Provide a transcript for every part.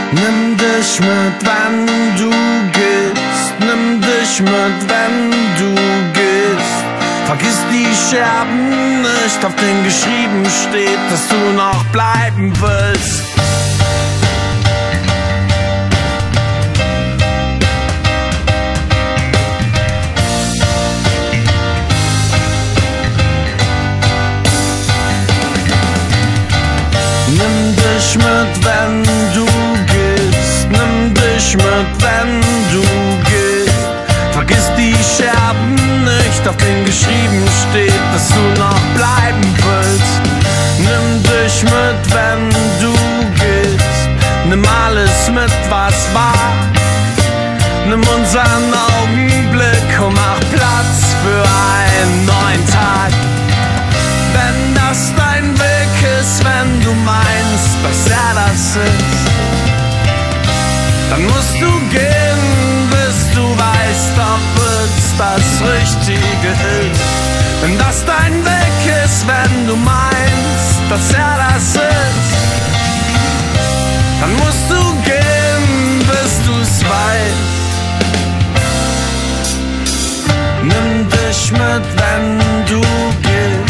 Nimm dich mit, wenn du gehst. Nimm dich mit, wenn du gehst. Vergiss die Scherben nicht, auf denen geschrieben steht, dass du noch bleiben willst. Nimm dich mit, wenn du gehst. Nimm dich mit, wenn du gehst. Vergiss die Scherben nicht, auf denen geschrieben steht, dass du noch bleiben willst. Nimm dich mit, wenn du gehst. Nimm alles mit, was war. Nimm unseren Augenblick und mach Platz für einen neuen Tag. Wenn das dein Weg ist, wenn du meinst, dass er das ist, dann musst du gehen, bis du weißt, ob es das Richtige ist. Wenn das dein Weg ist, wenn du meinst, dass er das ist, dann musst du gehen, bis du's weißt. Nimm dich mit, wenn du gehst.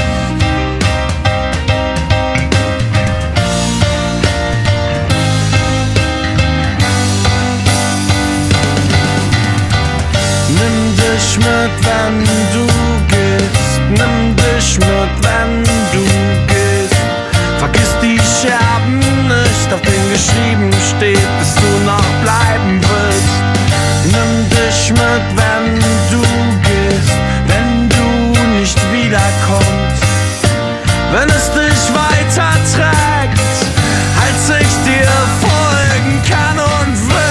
Nimm dich mit, wenn du gehst. Nimm dich mit, wenn du gehst. Vergiss die Scherben nicht, auf denen geschrieben steht, dass du noch bleiben willst. Nimm dich mit, wenn du gehst. Wenn du nicht wiederkommst, wenn es dich weiterträgt, als ich dir folgen kann und will.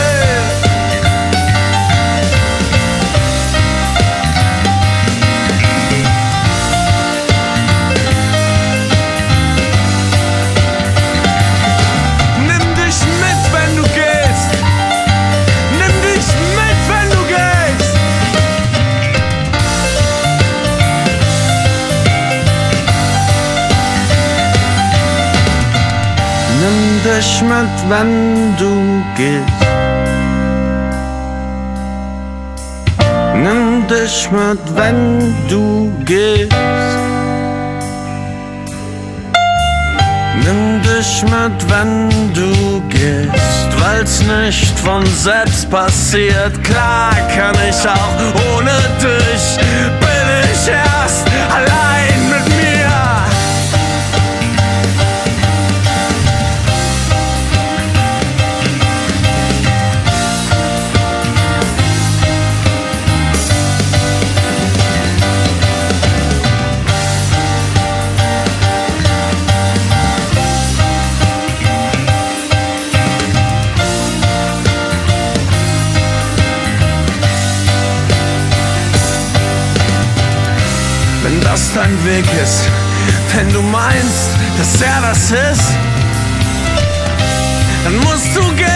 Nimm dich mit, wenn du gehst. Nimm dich mit, wenn du gehst. Nimm dich mit, wenn du gehst. Weil's nicht von selbst passiert, klar kann ich auch ohne dich. Bin ich erst allein mit mir. Wenn das dein Weg ist, wenn du meinst, dass er das ist, dann musst du gehen.